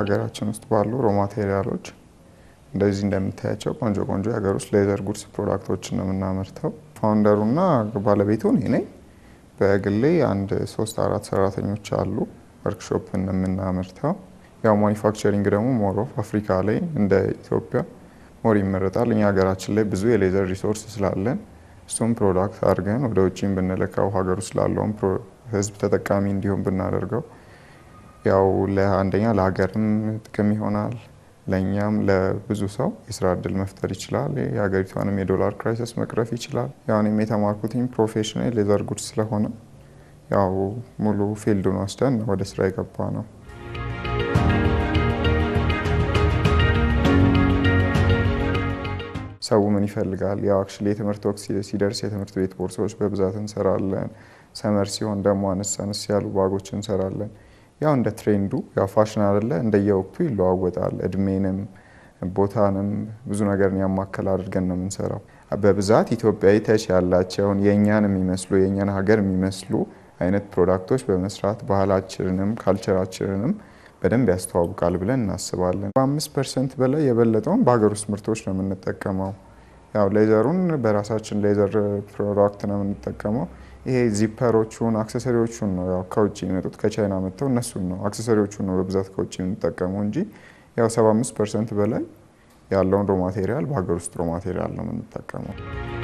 ሀገራችን ውስጥ ባሉ ሮ ማቴሪያሎች እንደዚህ እንደምታያቸው ቆንጆ ቆንጆ የሀገር ውስጥ ሌዘር ጉድስ ፕሮዳክቶችን ነው የምናመርተው። ፋውንደሩና ባለቤቱ እኔ ነኝ። በግሌ አንድ 3-4 ሰራተኞች አሉ። ወርክሾፕን የምናመርተው ያው ማኒፋክቸሪንግ ደግሞ ሞር ኦፍ አፍሪካ ላይ እንደ ኢትዮጵያ ሞር ይመረጣል። እኛ ሀገራችን ላይ ብዙ የሌዘር ሪሶርስ ስላለን እሱም ፕሮዳክት አድርገን ወደ ውጭም ብንልከው ሀገር ውስጥ ላለውም ህዝብ ተጠቃሚ እንዲሆን ብናደርገው ያው ለአንደኛ ለሀገርም ጥቅም ይሆናል፣ ለኛም ለብዙ ሰው የስራ እድል መፍጠር ይችላል። የሀገሪቷንም የዶላር ክራይሲስ መቅረፍ ይችላል። ያው እኔም የተማርኩትኝ ፕሮፌሽናል ሌዘር ጉድስ ስለሆነ ያው ሙሉ ፊልዱን ወስደን ወደ ስራ የገባ ነው። ሰው ምን ይፈልጋል? ያው አክቹሊ የትምህርት ወቅት ሲደርስ የትምህርት ቤት ቦርሳዎች በብዛት እንሰራለን። ሰመር ሲሆን ደግሞ አነስ ያሉ ባጎች እንሰራለን። ያው እንደ ትሬንዱ ያው ፋሽን አይደለ እንደየወቅቱ ይለዋወጣል። እድሜንም ቦታንም ብዙ ነገርን ያማከለ አድርገን ነው የምንሰራው። በብዛት ኢትዮጵያዊ ተች ያላቸውን የኛን የሚመስሉ የኛን ሀገር የሚመስሉ አይነት ፕሮዳክቶች በመስራት ባህላችንንም ካልቸራችንንም በደንብ ያስተዋውቃል ብለን እናስባለን። 5% በላይ የበለጠውን በሀገር ውስጥ ምርቶች ነው የምንጠቀመው። ያው ሌዘሩን በራሳችን ሌዘር ፕሮዳክት ነው የምንጠቀመው። ይሄ ዚፐሮቹን አክሰሰሪዎቹን ነው ያው ከውጭ የሚመጡት ከቻይና መጥተው እነሱን ነው አክሰሰሪዎቹን ነው በብዛት ከውጭ የምንጠቀመው እንጂ ያው 75% በላይ ያለውን ሮ ማቴሪያል በሀገር ውስጥ ሮ ማቴሪያል ነው የምንጠቀመው።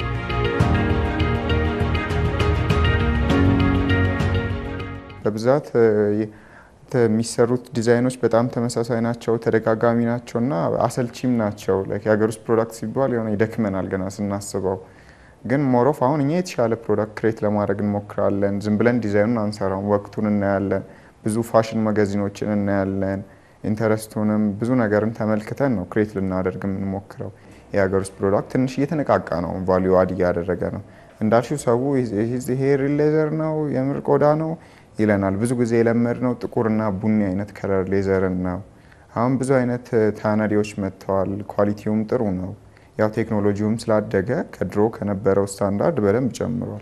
በብዛት የሚሰሩት ዲዛይኖች በጣም ተመሳሳይ ናቸው፣ ተደጋጋሚ ናቸውና አሰልቺም ናቸው። ላይክ የሀገር ውስጥ ፕሮዳክት ሲባል የሆነ ይደክመናል ገና ስናስበው። ግን ሞሮፍ አሁን እኛ የተሻለ ፕሮዳክት ክሬት ለማድረግ እንሞክራለን። ዝም ብለን ዲዛይኑን አንሰራም፣ ወቅቱን እናያለን፣ ብዙ ፋሽን ማጋዚኖችን እናያለን። ኢንተረስቱንም ብዙ ነገርን ተመልክተን ነው ክሬት ልናደርግ የምንሞክረው። የሀገር ውስጥ ፕሮዳክት ትንሽ እየተነቃቃ ነው፣ ቫልዩ አድ እያደረገ ነው። እንዳልሽው ሰው ይሄ ሪል ሌዘር ነው የምር ቆዳ ነው ይለናል። ብዙ ጊዜ የለመድነው ጥቁርና ቡኒ አይነት ከለር ሌዘርን ነው። አሁን ብዙ አይነት ታነሪዎች መጥተዋል፣ ኳሊቲውም ጥሩ ነው። ያው ቴክኖሎጂውም ስላደገ ከድሮ ከነበረው ስታንዳርድ በደንብ ጨምሯል።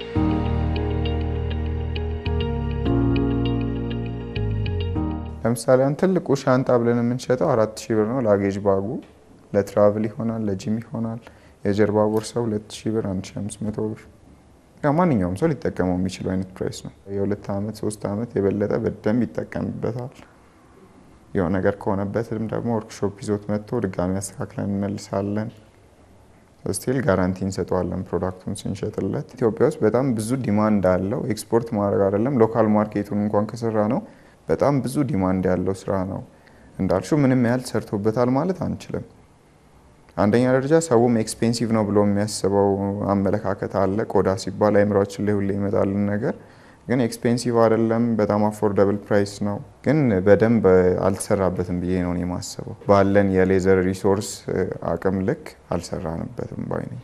ለምሳሌ አንድ ትልቁ ሻንጣ ብለን የምንሸጠው 4000 ብር ነው። ላጌጅ ባጉ ለትራቭል ይሆናል፣ ለጂም ይሆናል። የጀርባ ቦርሳው 2000 ብር፣ 1500 ብር። ያው ማንኛውም ሰው ሊጠቀመው የሚችለው አይነት ፕራይስ ነው። የ2 ዓመት 3 ዓመት የበለጠ በደንብ ይጠቀምበታል። የሆነ ነገር ከሆነበትም ደግሞ ወርክሾፕ ይዞት መጥቶ ድጋሚ አስተካክለን እንመልሳለን። ስቲል ጋራንቲ እንሰጠዋለን ፕሮዳክቱን ስንሸጥለት። ኢትዮጵያ ውስጥ በጣም ብዙ ዲማንድ አለው። ኤክስፖርት ማድረግ አይደለም ሎካል ማርኬቱን እንኳን ከሰራ ነው በጣም ብዙ ዲማንድ ያለው ስራ ነው። እንዳልሽው ምንም ያህል ሰርቶበታል ማለት አንችልም። አንደኛ ደረጃ ሰውም ኤክስፔንሲቭ ነው ብሎ የሚያስበው አመለካከት አለ። ቆዳ ሲባል አይምራችን ላይ ሁሌ ይመጣልን ነገር ግን ኤክስፔንሲቭ አይደለም፣ በጣም አፎርደብል ፕራይስ ነው። ግን በደንብ አልተሰራበትም ብዬ ነው የማስበው። ባለን የሌዘር ሪሶርስ አቅም ልክ አልሰራንበትም ባይ ነኝ።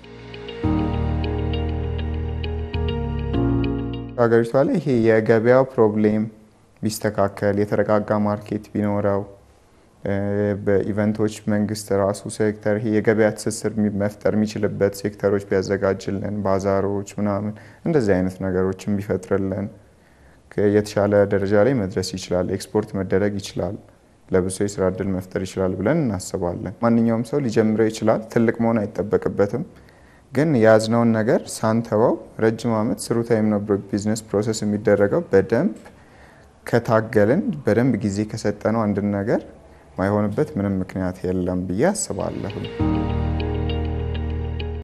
ሀገሪቷ ላይ ይሄ የገበያው ፕሮብሌም ቢስተካከል፣ የተረጋጋ ማርኬት ቢኖረው፣ በኢቨንቶች መንግስት ራሱ ሴክተር ይሄ የገበያ ትስስር መፍጠር የሚችልበት ሴክተሮች ቢያዘጋጅልን፣ ባዛሮች ምናምን እንደዚህ አይነት ነገሮችን ቢፈጥርልን የተሻለ ደረጃ ላይ መድረስ ይችላል። ኤክስፖርት መደረግ ይችላል፣ ለብዙ የስራ እድል መፍጠር ይችላል ብለን እናስባለን። ማንኛውም ሰው ሊጀምረው ይችላል፣ ትልቅ መሆን አይጠበቅበትም። ግን የያዝነውን ነገር ሳንተወው ረጅም ዓመት ስሩ ታይም ነው ቢዝነስ ፕሮሰስ የሚደረገው። በደንብ ከታገልን፣ በደንብ ጊዜ ከሰጠነው አንድን ነገር ማይሆንበት ምንም ምክንያት የለም ብዬ አስባለሁ።